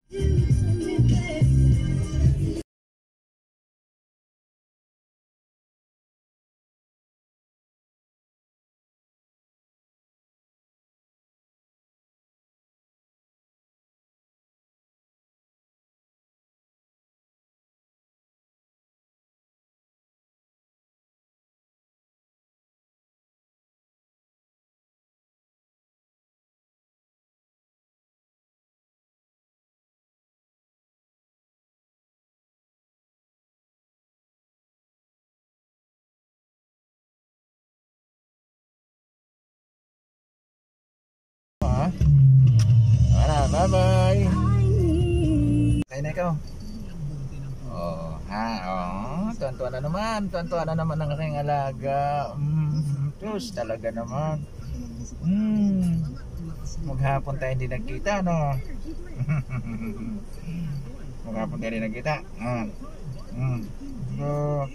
Bye-bye. Kaya na ikaw. Oh, ha, oh, tuwan-tuwa na naman. Tuwan-tuwa na naman ang aking alaga. Diyos, talaga naman. Maghapon tayo hindi nagkita, no? Maghapon tayo hindi nagkita. So,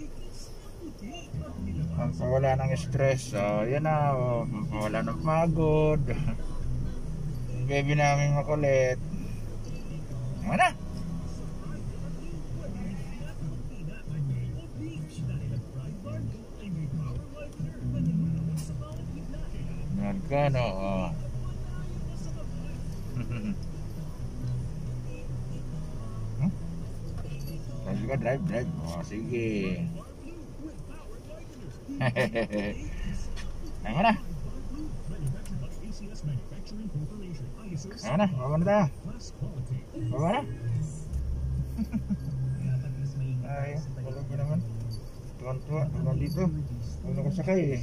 wala ng stress. So, yan na. Wala ng pagod. Baby namin makulit. Mana? Nagkano? Drive juga, drive. Oh, sige. Yang mana? Ayan na, baba na tayo. Baba na. Ay, tulog ko naman. Tuwan-tuwa, naman dito. Huwag na kasakay eh.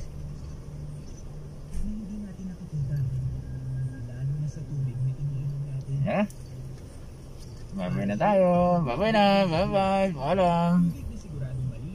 Ayan na. Babay na tayo. Babay na, bye-bye. Paalam.